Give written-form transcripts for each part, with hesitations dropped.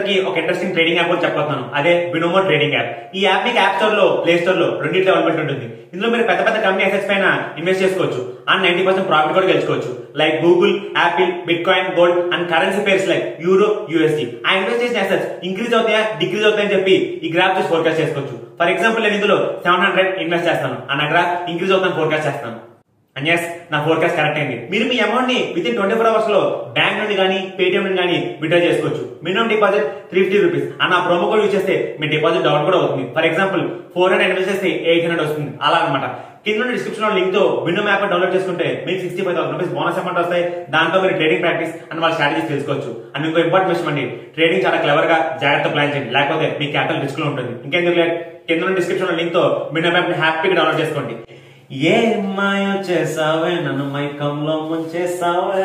అందరికి ఒక interesting trading app కూడా చెప్పబోతున్నాను. అదే బినోమో ట్రేడింగ్ యాప్. ఈ యాప్ మీకు యాప్ స్టోర్ లో, ప్లే స్టోర్ లో రెండింటిలో అవైలబుల్ ఉంటుంది. ఇందులో మీరు పెద్ద పెద్ద కంపెనీ అసెట్స్ పైన ఇన్వెస్ట్ చేసుకోవచ్చు అండ్ 90% ప్రాఫిట్ కూడా గెలుచుకోవచ్చు. Like Google, Apple, bitcoin, gold and currency pairs like euro, USD. ఆ ఇన్వెస్ట్ చేసిన అసెట్స్ ఇంక్రీజ్ అవుతాయా, డిక్రీజ్ అవుతాయని చెప్పి ఈ గ్రాఫ్ చూసి ఫోర్కాస్ట్ చేసుకోవచ్చు. ఫర్ ఎగ్జాంపుల్ నేను ఇందులో 700 ఇన్వెస్ట్ చేస్తాను అండ్ ఆ గ్రాఫ్ ఇంక్రీజ్ అవుతాను ఫోర్కాస్ట్ చేస్తాను. అండ్ ఎస్, నా ఫోర్కాస్ట్ కరెక్ట్ అయింది. మీరు మీ అమౌంట్ ని విత్ ఇన్ 24 hours లో బ్యాంక్ నుండి కానీ, పేటిఎం నుండి కానీ విత్డ్రా చేసుకోవచ్చు. మినిమం డిపాజిట్ 350 రూపీస్ అండ్ ఆ ప్రోమో కోడ్ యూజ్ చేస్తే మీ డిపాజిట్ డౌన్ కూడా అవుతుంది. ఫర్ ఎగ్జాంపుల్ 400 ఇన్వెస్ట్ చేస్తే 800 వస్తుంది. అలా అనమాట. కింద డిస్క్రిప్షన్ లో లింక్ తో బినోమో యాప్ డౌన్లోడ్ చేసుకుంటే మీకు 65,000 రూపీస్ బోనస్ అమౌంట్ వస్తాయి. దాంతో మీరు ట్రేడింగ్ ప్రాక్టీస్ అండ్ వాళ్ళ స్ట్రాటజీస్ తెలుసుకోవచ్చు. అండ్ ఇంకో ఇంపార్టెంట్ విషయం అండి, ట్రేడింగ్ చాలా క్లవర్ గా జాగ్రత్త ప్లాన్ చేయండి, లేకపోతే మీ క్యాపిటల్ రిస్క్ లో ఉంటుంది. ఇంకెందుకు లేదు, కింద డిస్క్రిప్షన్ లో లింక్ తో బినోమో యాప్ ని హ్యాపీగా డౌన్లోడ్ చేసుకోండి. ఏ మాయో చేసావే, నన్ను మైకంలో ముంచేసావే.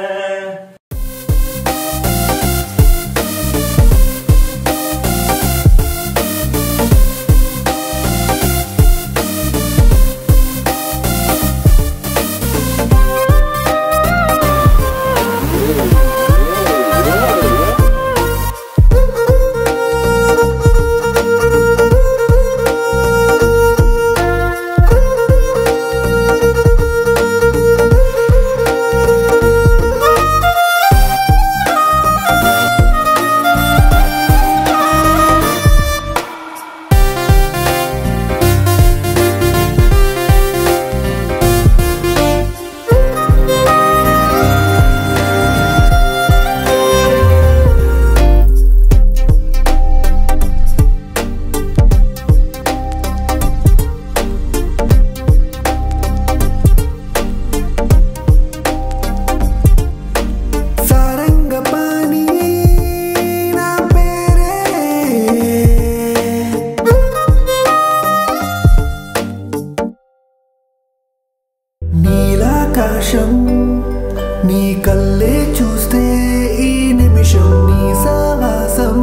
నీలాకాశం నీ కళ్ళే చూస్తే ఈ నిమిషం నీ సావాసం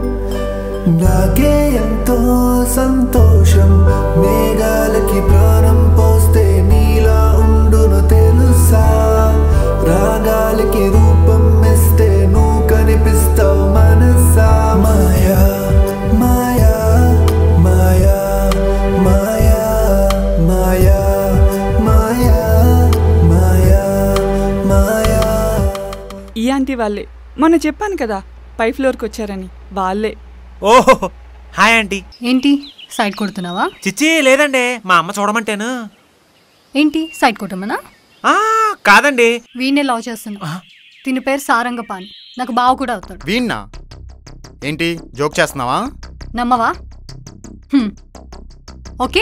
నాకే ఎంతో సంతోషం. మేఘాలకి ప్రాణం పోస్తే నీలా ఉండును తెలుసా, రాగాలకి రూపం ఇస్తే నువ్వు కనిపిస్తావు మనసా. మాయా మాయా మాయా మాయా మాయా మాయా మాయా మాయా. ఈ ఆంటీ వాళ్ళే, మొన్న చెప్పాను కదా 5th ఫ్లోర్కి వచ్చారని, వాళ్ళే. ఓహో, హాయ్ ఆంటీ. ఏంటి సైడ్ కొడుతున్నావా? చిచ్చి లేదండి, మా అమ్మ చూడమంటేను. ఏంటి సైడ్ కొట్టమనా? కాదండి, వీణ్ణే లవ్ చేస్తున్నా. దీని పేరు సారంగపాణి, నాకు బావ కూడా అవుతాడు. వీణ్ణా? ఏంటి జోక్ చేస్తున్నావా? నమ్మవా? ఓకే.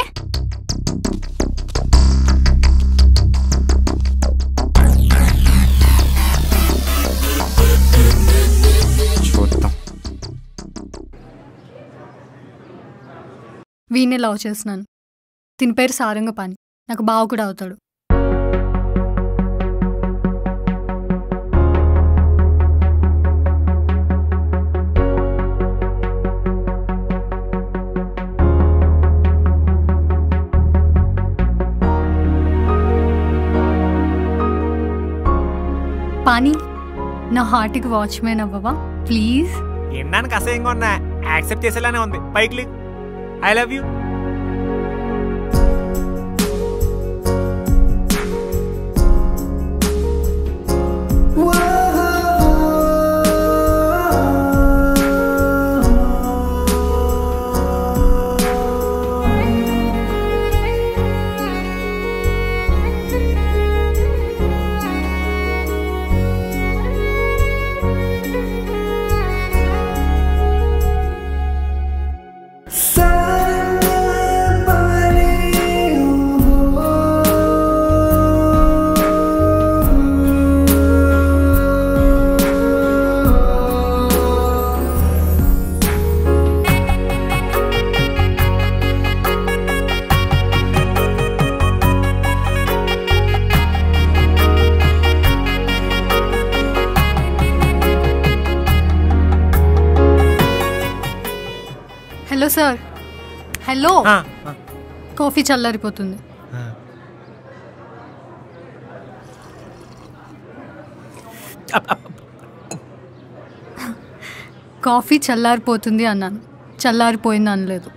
చూద్దాం. వీణ్ణే లవ్ చేస్తున్నాను. దీని పేరు సారంగపాణి, నాకు బావ కూడా అవుతాడు. పానీ, నా హార్ట్కి వాచ్మెన్ అవ్వవా ప్లీజ్? వినడానికి అసహ్యంగా ఉన్నా, యాక్సెప్ట్ చేసేలానే ఉంది. పైకి I love you. Hello sir. Hello, coffee చల్లారిపోతుంది. కాఫీ చల్లారిపోతుంది అన్నాను, చల్లారిపోయింది అనలేదు.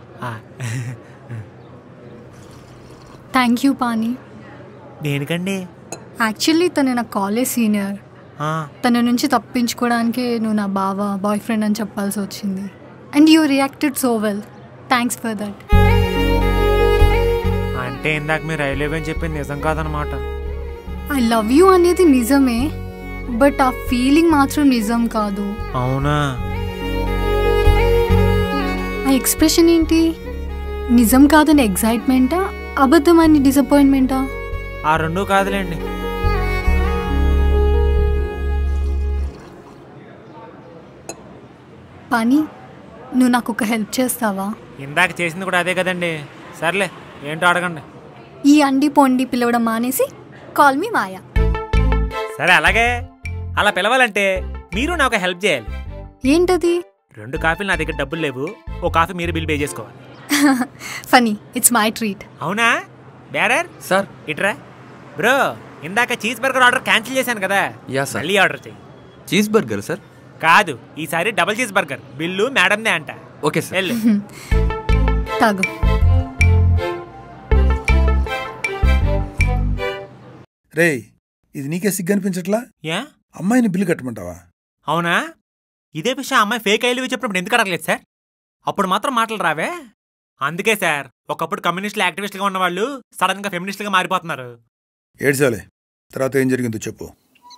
Thank you Phani. దేనికండి? యాక్చువల్లీ తను నా కాలేజ్ సీనియర్. తన నుంచి తప్పించుకోవడానికి నువ్వు నా బాయ్ ఫ్రెండ్ అని చెప్పాల్సి వచ్చింది. And you reacted so well. Thanks for that. అంటే ఇందాక మీరు ఐ లవ్ యూ అని చెప్పింది నిజం కాదనమాట. ఐ లవ్ యూ అనేది నిజమే, బట్ ఆ ఫీలింగ్ మాత్రం నిజం కాదు. అవునా? ఆ ఎక్స్ప్రెషన్ ఏంటి? నిజం కాదని ఎగ్జైట్మెంటా, అబద్ధమని డిసప్పాయింట్మెంటా? ఆ రెండూ కాదులేండి. పానీ, నువ్వు నాకు ఒక హెల్ప్ చేస్తావా? ఇందాక చేసింది కూడా అదే కదండి. సర్లే, ఏంటో అడగండి. ఈ అండి పొండి పిలవడం మానేసి కాల్ మీ మాయా. సరే, అలాగే. అలా పిలవాలంటే మీరు నాకు హెల్ప్ చేయాలి. ఏంటది? 2 కాఫీలు నా దగ్గర డబ్బులు లేవు. ఓ కాఫీ మీరు బిల్ పే చేసుకోవాలి. Phani, it's my treat. అవునా? బేరర్ సార్, ఇట్రా. బ్రో, ఇందాక చీజ్ బర్గర్ ఆర్డర్ క్యాన్సిల్ చేశాను కదా, యా సార్. మళ్ళీ ఆర్డర్ చెయ్యి. Cheese burger sir? కాదు, ఈసారి డబుల్ చీజ్ బర్గర్. బిల్లు మేడందే అంట. Okay sir. వెళ్ళు. తాగు. రేయ్, ఇది నీకే సిగ్గు అనిపించట్లా? యా? అమ్మాయిని బిల్లు కట్టమంటావా? అవునా? ఇదే విషయం అమ్మాయి ఫేక్ ఐలు చెప్పినప్పుడు ఎందుకు అడగలేదు సార్? అప్పుడు మాత్రం మాటలు రావే. అందుకే సార్, ఒకప్పుడు కమ్యూనిస్టులు యాక్టివిస్టులుగా ఉన్నవాళ్ళు సడన్ గా ఫెమినిస్టులుగా మారిపోతున్నారు. ఏడ్చాలే, తర్వాత ఏం జరిగిందో చెప్పు.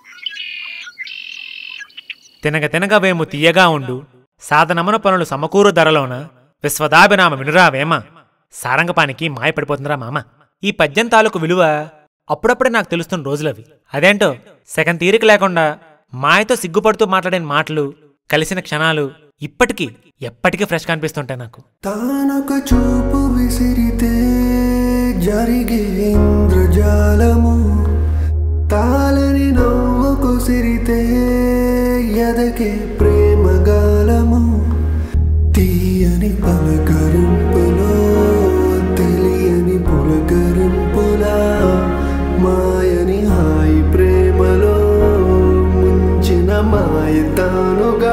తినగ తినగ వేము తీయగా ఉండు, సాధనమున పనులు సమకూరు ధరలోన, విశ్వదాభినామ వినురావేమ, సారంగపానికి మాయ పడిపోతుందిరా మామ. ఈ పద్యం తాలూకు విలువ అప్పుడప్పుడే నాకు తెలుస్తున్న రోజులవి. అదేంటో సెకండ్ తీరిక లేకుండా మాయతో సిగ్గుపడుతూ మాట్లాడిన మాటలు, కలిసిన క్షణాలు ఇప్పటికీ ఎప్పటికీ ఫ్రెష్ కనిపిస్తుంటాయి నాకు. తానొక చూపు విసిరితే జరిగే ఇంద్రజాలము, తాలని నవ్వు కొసిరితే ఎదకే ప్రేమగాలము, తీయని పలకరింపులో తెలియని పులకరింపులా, మాయని హాయి ప్రేమలో ముంచిన మాయ తానుగా.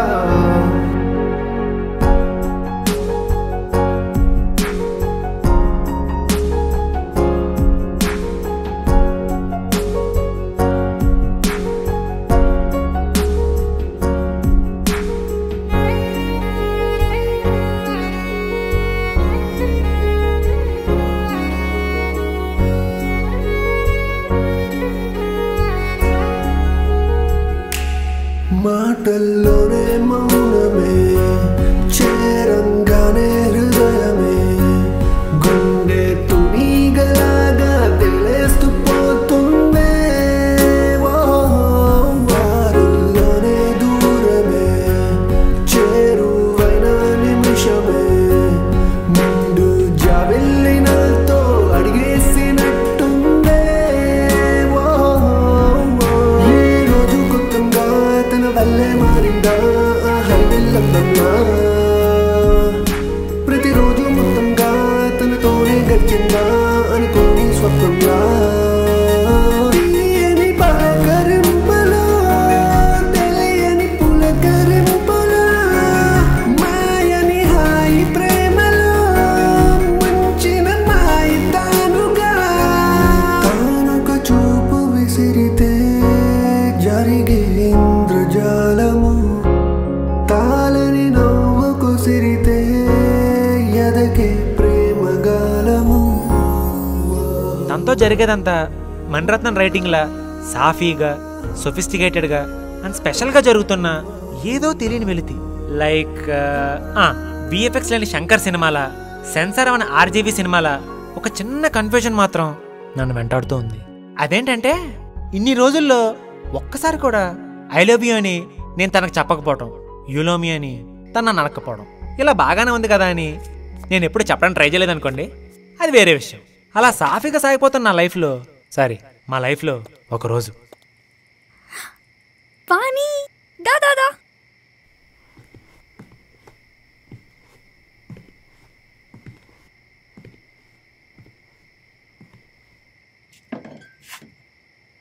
మాటల్లోనే మౌనమే, చేరంగానే హృదయమే, గుండె తునిగలాగా తెలిస్తూ పోతుందే. వారుల్లోనే దూరమే, చేరువైన నిమిషమే, ముందు జాబిల్లినతో అడిగేసినట్టుందే. ఈ రోజు కొత్తగా తన వల్లే మారిందా హరివిల్లందమ్మా, ప్రతిరోజు మొత్తంగా తనతోనే గడిచిందా అనుకోని స్వప్నంగా. తీయని పలకరింపులో తెలియని పులకరింపులో, మాయని హాయి ప్రేమలో ముంచిన మాయ తానుగా. తానొక చూపు విసిరితే జరిగే ఇంద్రజాలము, తాలని నవ్వు కొసిరితే ఎదకే ప్రేమగాలము. తనతో జరిగేదంతా మణిరత్నం రైటింగ్లా సాఫీగా, సొఫిస్టికేటెడ్గా అండ్ స్పెషల్గా జరుగుతున్న ఏదో తెలియని వెలితి. లైక్ విఎఫ్ఎక్స్ లేని శంకర్ సినిమాల, సెన్సార్ అవన ఆర్జీవీ సినిమాల ఒక చిన్న కన్ఫ్యూజన్ మాత్రం నన్ను వెంటాడుతూ ఉంది. అదేంటంటే ఇన్ని రోజుల్లో ఒక్కసారి కూడా ఐ లవ్ యూ అని నేను తనకు చెప్పకపోవడం, యూ లవ్ మీ అని తను నన్ను అనకపోవడం, ఇలా బాగానే ఉంది కదా అని నేను ఎప్పుడు చెప్పడానికి ట్రై చేయలేదనుకోండి, అది వేరే విషయం. అలా సాఫీగా సాగిపోతున్న నా లైఫ్లో, మా లైఫ్లో ఒకరోజు పానీ, దా దా దా.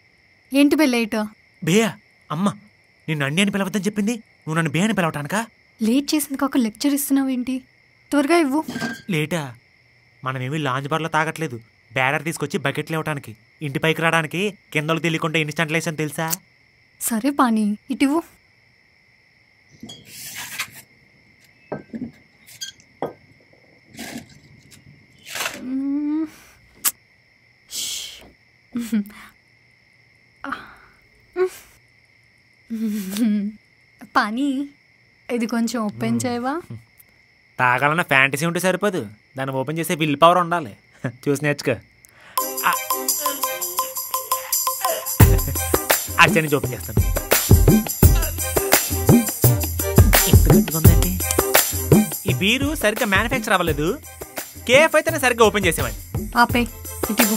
ఏంటి బే లేట్? బేయా, అమ్మ నిన్ను అన్ని అని పిలవద్దని చెప్పింది, నువ్వు నన్ను బే అని పిలవటానికా? లేట్ చేసింది కాక లెక్చర్ ఇస్తున్నావు ఏంటి? త్వరగా ఇవ్వు. లేటా? మనమేమి లాంజ్ బార్లో తాగట్లేదు, బ్యారర్ తీసుకొచ్చి బకెట్లు ఇవ్వడానికి. ఇంటి పైకి రావడానికి కిందలు తెలియకుండా ఇన్స్టంట్ లేసని తెలుసా? సరే పానీ, ఇటివ్వు. పానీ, ఇది కొంచెం ఓపెన్ చేయవా? తాగాలన్న ఫ్యాంటసీ ఉంటే సరిపోదు, దాన్ని ఓపెన్ చేసే విల్ పవర్ ఉండాలి. చూసి నేర్చుకో. అచ్చే నుంచి ఓపెన్ చేస్తాను. ఎంత గట్టిగా ఉందండి ఈ బీరు. సరిగ్గా మ్యానుఫ్యాక్చర్ అవ్వలేదు. కేఫ్ అయితేనే సరిగ్గా ఓపెన్ చేసేవాడిని. ఆపే, ఇటివ్వు.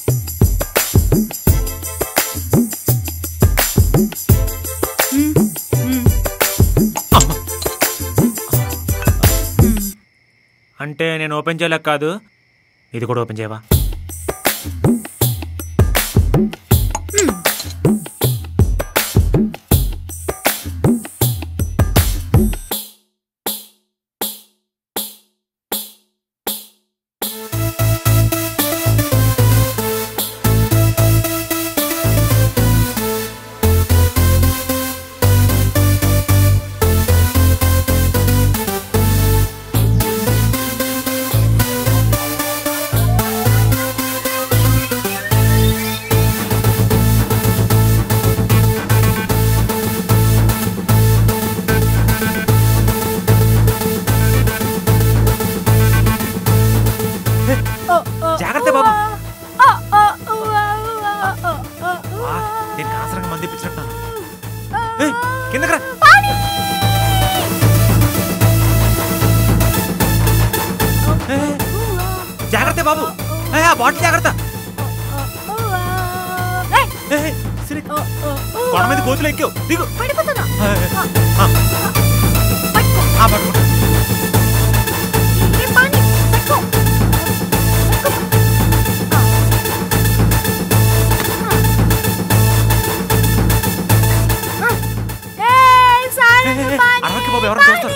అంటే నేను ఓపెన్ చేయలేక కాదు, ఇది కూడా ఓపెన్ చేయవా? జాగ్రత్త బాబు, నేను కాసరంగా మంది ఇప్పించినట్టు. కిందకి రా. జాగ్రత్త బాబు, ఆ బాటిల్ జాగ్రత్త. కొండ మీద కోతులు ఎక్కావు, దిగు. అరవకి బాబు, ఎవరు చూస్తారు?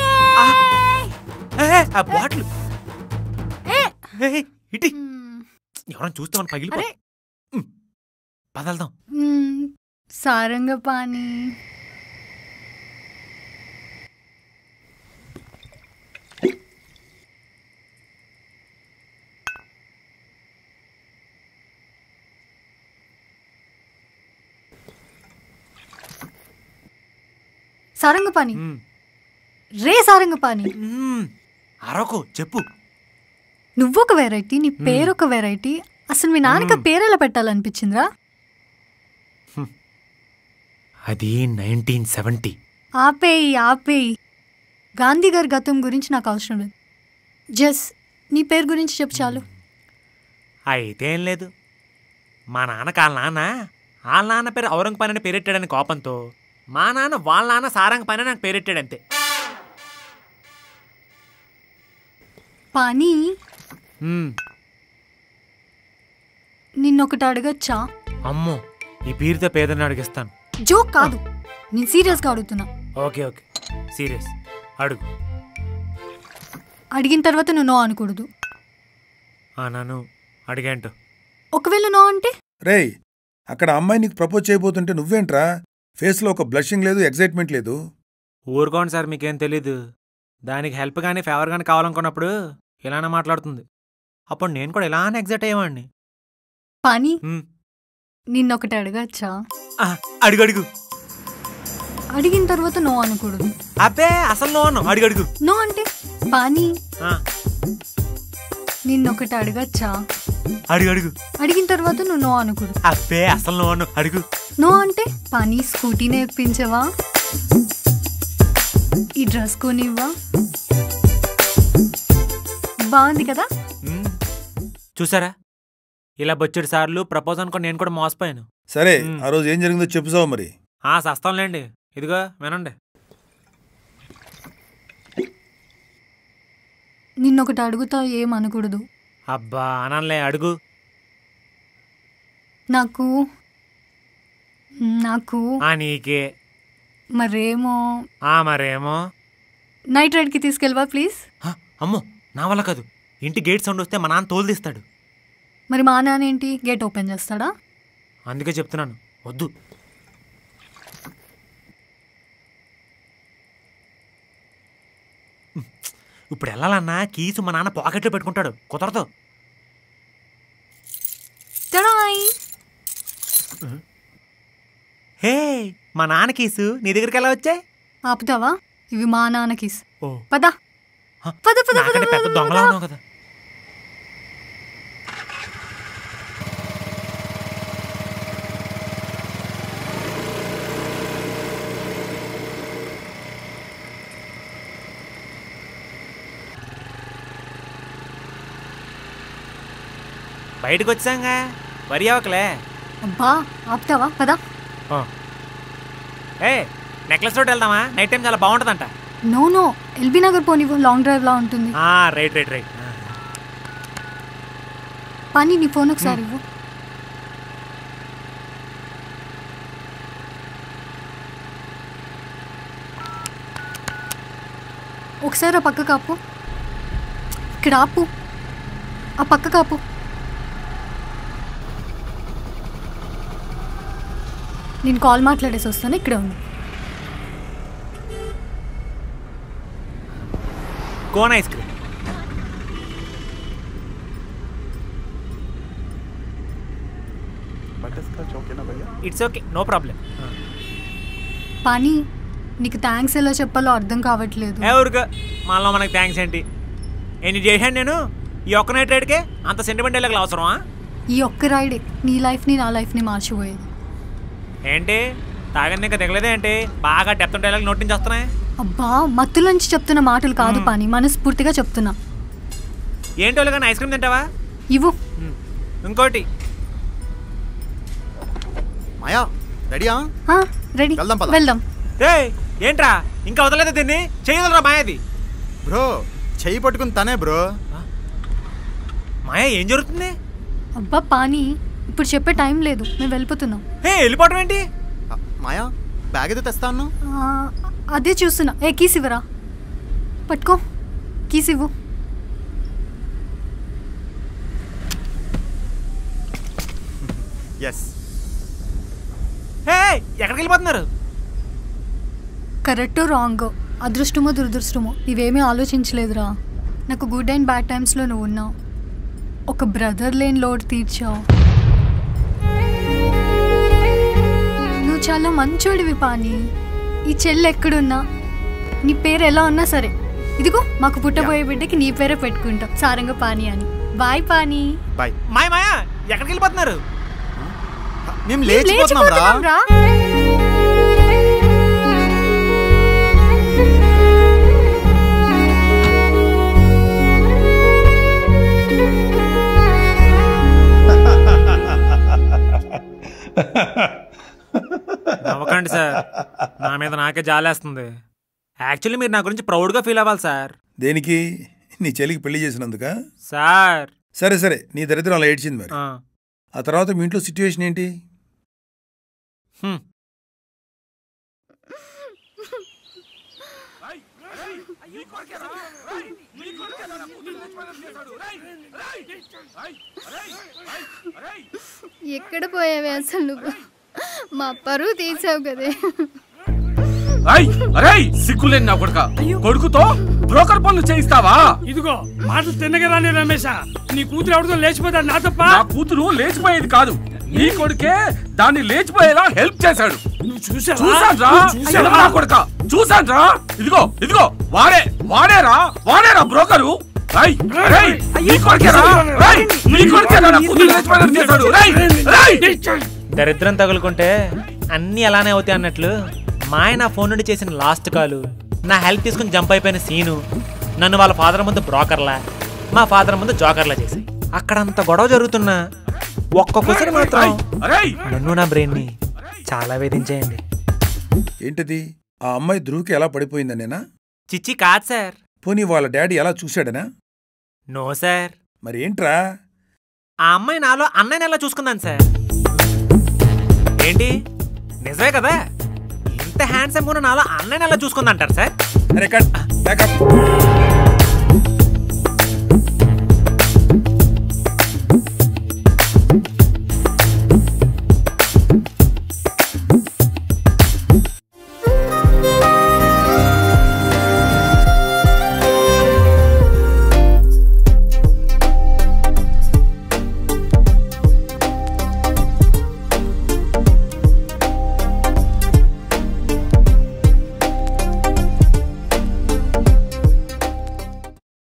ఆ బాటిల్ ఇటీ, ఎవరైనా చూస్తే మనం పగిలిపో. పదల్దాం. సారంగపాణి. సారంగపాణి, రే సారంగపాణి. అరవకు, చెప్పు. నువ్వొక వెరైటీ, నీ పేరొక వెరైటీ. అసలు మీ నాన్నకి పేరు ఎలా పెట్టాలనిపించిందిరా? అది 1970. ఆపేయి. గాంధీ గారి గతం గురించి నాకు అవసరం లేదు. జస్ట్ నీ పేరు గురించి చెప్పు చాలు. అయితే ఏం లేదు, మా నాన్నకి వాళ్ళ నాన్న పేరు ఔరంగపాణి అని పేరెట్టాడని కోపంతో మా నాన్న వాళ్ళ నాన్న సారంగపాణి అని నాకు పేరెట్టాడంతే. పానీ, నిన్నొకటి అడగచ్చా? అమ్మో, ఈ పేరుతో పేదని అడిగిస్తాను. జోక్ కాదు, నేను సీరియస్గా అడుగుతున్నా. ఓకే సీరియస్, అడుగు. అడిగిన తర్వాత నువ్వు నో అనకూడదు. నన్ను అడిగేంటో. ఒకవేళ నో అంటే? రేయ్, అక్కడ అమ్మాయి నీకు ప్రపోజ్ చేయబోతుంటే నువ్వేంట్రా? ఫేస్లో ఒక బ్లషింగ్ లేదు, ఎగ్జైట్మెంట్ లేదు. ఊరుకోండి సార్, మీకేం తెలీదు. దానికి హెల్ప్ కానీ ఫేవర్ కానీ కావాలనుకున్నప్పుడు ఇలానే మాట్లాడుతుంది. అప్పుడు నేను కూడా ఇలానే ఎగ్జైట్ అయ్యేవాడిని. పానీ, నిన్నొకటి అడగచ్చా? అడుగు. అడిగిన తర్వాత నో అనకూడదు. అబ్బే, అసలు నో అన్నావు. అడుగు. నో అంటే? పానీ, నిన్నొకటి అడగచ్చా? అడుగు. అడిగిన తర్వాత నువ్వు నో అనకూడదు. అబ్బే, అసలు నో అన్నావు. అడుగు. నో అంటే? పానీ, స్కూటీ నేర్పించవా? ఈ డ్రెస్ కొనివ్వా? బాగుంది కదా? చూసారా, ఇలా బొచ్చెడు సార్లు ప్రపోజ్ అనుకుని నేను కూడా మోసపోయాను. సరే, ఆ రోజు ఏం జరిగిందో చెప్పుసావు మరి. సస్తాంలేండి, ఇదిగో వినండి. నిన్నొకటి అడుగుతా, ఏమనకూడదు. అబ్బా, అనలే. అడుగు. నాకు నీకే మరేమో. మరేమో నైట్ రైడ్కి తీసుకెళ్ళవా ప్లీజ్? అమ్మో నా వల్ల కాదు. ఇంటి గేట్ సౌండ్ వస్తే మా నాన్న తోలు తీస్తాడు. మరి మా నాన్న ఏంటి గేట్ ఓపెన్ చేస్తాడా? అందుకే చెప్తున్నాను వద్దు. ఇప్పుడు వెళ్ళాలన్నా కీసు మా నాన్న పాకెట్లో పెట్టుకుంటాడు, కుదరదు. హే మా నాన్న కీసు నీ దగ్గరికి ఎలా వచ్చాయి? ఆపుతావా? ఇవి మా నాన్న కీస్. ఓ పద పద పద. నాకంటే పెద్ద దొంగలా ఉన్నావు కదా. బయటకు వచ్చాంగా, వరి అవకలే. అబ్బా ఆపుతావా? పద. ఏ నెక్లెస్ రోడ్ వెళ్దామా? నైట్ టైం చాలా బాగుంటుందంట. నో ఎల్బీ నగర్ పోనివ్వు, లాంగ్ డ్రైవ్ లా ఉంటుంది. Right right right. పని నీ ఫోన్ ఒకసారి ఇవ్వు. ఒకసారి ఆ పక్క కాపు. ఇక్కడ ఆపు, ఆ పక్క కాపు. నేను కాల్ మాట్లాడేసి వస్తాను, ఇక్కడ ఉంది. Cone ice cream. It's okay, no problem. Phani నీకు థ్యాంక్స్ ఎలా చెప్పాలో అర్థం కావట్లేదు. ఎవరుగా మళ్ళీ మనకు థ్యాంక్స్ ఏంటి? ఎన్ని చేశాను నేను ఈ ఒక్క నైట్ రైడ్కే? అంత సెంటిమెంట్ డైలాగులు అవసరమా? ఈ ఒక్క రైడే నీ లైఫ్ని నా లైఫ్ని మార్చిపోయేది. ఏంటి తాగని ఇంకా దిగలేదే ఏంటి? బాగా డెప్త్ డైలాగ్ నోట్ నుంచి వస్తున్నాయి. అబ్బా మత్తులోంచి చెప్తున్న మాటలు కాదు పని, మనస్ఫూర్తిగా చెప్తున్నా. ఏంటి వాళ్ళు కానీ ఐస్ క్రీమ్ తింటావా? ఇవ్వు. ఇంకోటి. మాయా రెడీయా? రెడీ, వెళ్దాం పద. వెళ్దాం. రే ఏంట్రా ఇంకా వదలలేదు దీన్ని? చేయగలరా మాయాది? బ్రో చెయ్యి పట్టుకుని తనే బ్రో. మాయా ఏం జరుగుతుంది? అబ్బా పానీ ఇప్పుడు చెప్పే టైం లేదు, మేము వెళ్ళిపోతున్నాం. వెళ్ళిపోవటం ఏంటి? మాయా బ్యాగ్ ఏదో తెస్తాను. అదే చూస్తున్నా. కీస్ ఇవ్వరా? పట్టుకో, కీస్ ఇవ్వు. ఎస్. ఎక్కడికి వెళ్ళిపోతున్నారు? కరెక్టో రాంగో, అదృష్టమో దురదృష్టమో ఇవేమీ ఆలోచించలేదురా. నాకు గుడ్ అండ్ బ్యాడ్ టైమ్స్లో నువ్వు ఉన్నావు. ఒక బ్రదర్ లేని లోడ్ తీర్చావు. నువ్వు చాలా మంచోడివి పాని. ఈ చెల్లి ఎక్కడున్నా, నీ పేరు ఎలా ఉన్నా సరే, ఇదిగో మాకు పుట్టబోయే బిడ్డకి నీ పేరే పెట్టుకుంటాం, సారంగ పాని అని. బాయ్ పాని. బాయ్. మాయా ఎక్కడికి వెళ్ళిపోతున్నారు? మేము లేచిపోతున్నాం రా. నవ్వకండి సార్, నా మీద నాకే జాలేస్తుంది. యాక్చువల్లీ మీరు నా గురించి ప్రౌడ్గా ఫీల్ అవ్వాలి సార్. దేనికి? నీ చెల్లికి పెళ్లి చేసినందుక? సార్ సరే సరే, నీ దరిద్రం అలా ఏడ్చింది. మరి ఆ తర్వాత మీ ఇంట్లో సిచ్యువేషన్ ఏంటి? ఎక్కడ పోయావే అసలు నువ్వు? మా పరువు తీసావు కదే. సిగ్గులేని నా కొడుక, కొడుకుతో బ్రోకర్ పనులు చేయిస్తావా? ఇదిగో మాటలు తిన్నగరాని రమేష్, నీ కూతురు ఎవరితో లేచిపోతాడు? నా తప్ప? నా కూతురు లేచిపోయేది కాదు, నీ కొడుకే దాన్ని లేచిపోయేలా హెల్ప్ చేశాడు. చూసాను రా. ఇదిగో వాడేరా బ్రోకరు. దరిద్రం తగులుకుంటే అన్నీ అలానే అవుతాయి అన్నట్లు మాయ నా ఫోన్ నుండి చేసిన లాస్ట్ కాలు, నా హెల్ప్ తీసుకుని జంప్ అయిపోయిన సీను నన్ను వాళ్ళ ఫాదర్ ముందు బ్రోకర్లా, మా ఫాదర్ ముందు జోకర్లా చేశాయి. అక్కడంత గొడవ జరుగుతున్నా ఒక్క క్వశ్చన్ మాత్రం నన్ను నా బ్రెయిన్ని చాలా వేధించేయండి. ఏంటిది? ఆ అమ్మాయి ధ్రువుకి ఎలా పడిపోయిందనేనా? చిచ్చి కాదు సార్. పోనీ వాళ్ళ డాడీ ఎలా చూశాడనా? No sir. మరి ఏంట్రా? ఆ అమ్మాయి నాలో అన్నయ్యని ఎలా చూసుకుందాను సార్. ఏంటి నిజమే కదా? ఇంత హ్యాండ్సమ్ గా నాలో అన్నయ్యని ఎలా చూసుకుందంటారు సార్? అరే బ్యాకప్